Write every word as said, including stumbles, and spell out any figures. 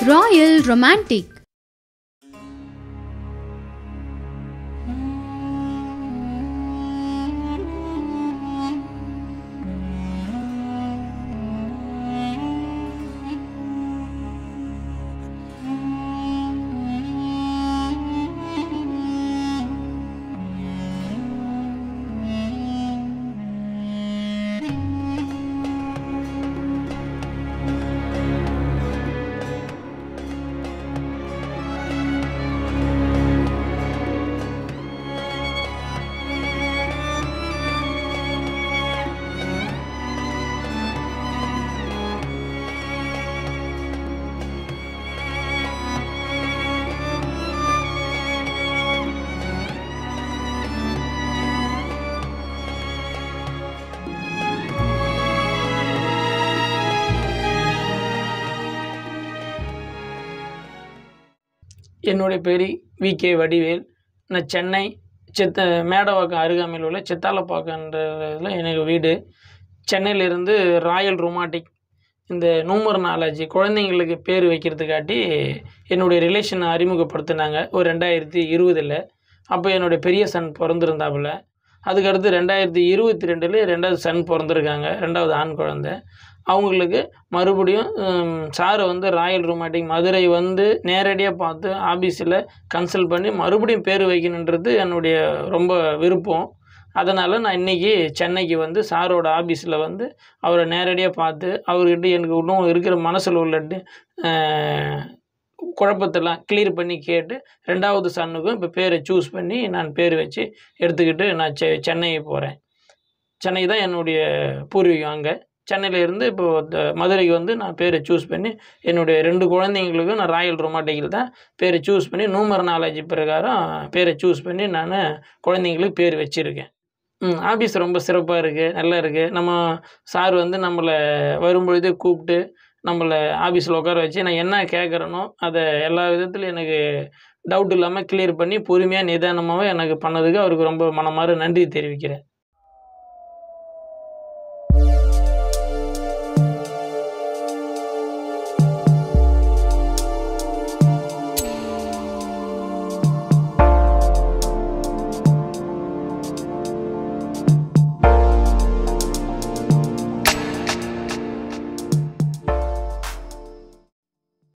Royal Romantic. என்னுடைய பேர் V K Vadivel. நான் சென்னை சித்த மேடவாக்கம் அருகாமையில் உள்ள சித்தாலப்பாக்கன்றதுல எனக்கு வீடு. சென்னையிலேருந்து ராயல் ரொமாட்டிக் இந்த நூமராலஜி குழந்தைங்களுக்கு பேர் வைக்கிறதுக்காட்டி என்னுடைய ரிலேஷனை அறிமுகப்படுத்தினாங்க ஒரு ரெண்டாயிரத்தி இருபதில். அப்போ என்னுடைய பெரிய சன் பிறந்திருந்தாப்புல. அதுக்கடுத்து ரெண்டாயிரத்தி இருபத்தி ரெண்டில் ரெண்டாவது சன் பிறந்திருக்காங்க, ரெண்டாவது ஆண் குழந்தை. அவங்களுக்கு மறுபடியும் சாரை வந்து ராயல் ரொமாட்டிக் மதுரை வந்து நேரடியாக பார்த்து ஆஃபீஸில் கன்சல்ட் பண்ணி மறுபடியும் பேர் வைக்கணுன்றது என்னுடைய ரொம்ப விருப்பம். அதனால் நான் இன்றைக்கி சென்னைக்கு வந்து சாரோட ஆஃபீஸில் வந்து அவரை நேரடியாக பார்த்து அவர்கிட்ட எனக்கு இன்னும் இருக்கிற மனசில் உள்ளட்டு குழப்பத்தெல்லாம் கிளியர் பண்ணி கேட்டு ரெண்டாவது சன்னுக்கும் இப்போ பேரை சூஸ் பண்ணி நான் பேர் வச்சு எடுத்துக்கிட்டு நான் செ சென்னை போகிறேன். சென்னை தான் என்னுடைய பூர்வீகம். அங்கே சென்னையிலேருந்து இப்போது மதுரைக்கு வந்து நான் பேரை சூஸ் பண்ணி என்னுடைய ரெண்டு குழந்தைங்களுக்கும் நான் ராயல் ரொமாட்டிக்கில் தான் பேரை சூஸ் பண்ணி நூமராலஜி பிரகாரம் பேரை சூஸ் பண்ணி நான் குழந்தைங்களுக்கு பேர் வச்சுருக்கேன். ம் ஆஃபீஸ் ரொம்ப சிறப்பாக இருக்குது, நல்லா இருக்குது. நம்ம சார் வந்து நம்மளை வரும்பொழுதே கூப்பிட்டு நம்மளை ஆஃபீஸில் உட்கார வச்சு நான் என்ன கேட்குறேனோ அதை எல்லா விதத்துலையும் எனக்கு டவுட் இல்லாமல் கிளியர் பண்ணி பொறுமையாக நிதானமாகவும் எனக்கு பண்ணதுக்கு அவருக்கு ரொம்ப மனமார நன்றி தெரிவிக்கிறேன்.